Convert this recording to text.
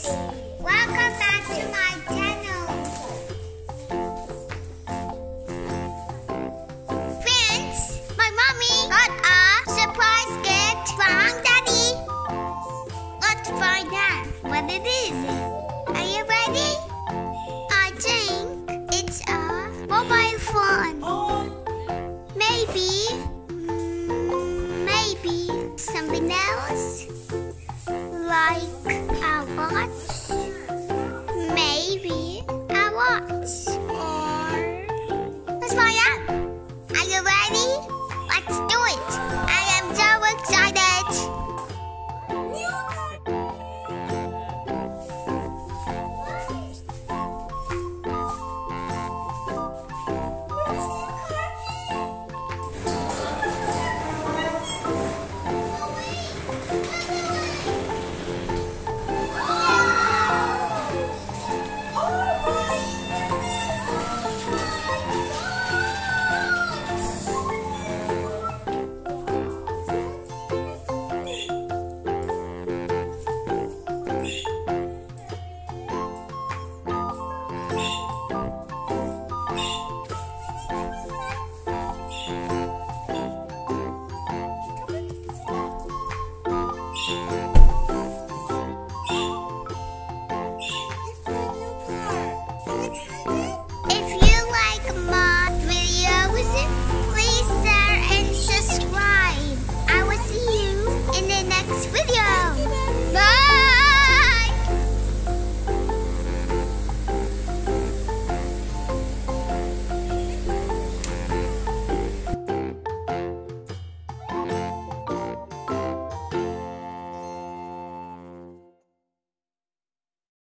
Welcome back to my channel. Friends, my mommy got a surprise gift from Daddy. Let's find out what it is. Are you ready? I think it's a mobile phone. Maybe something else, like a watch.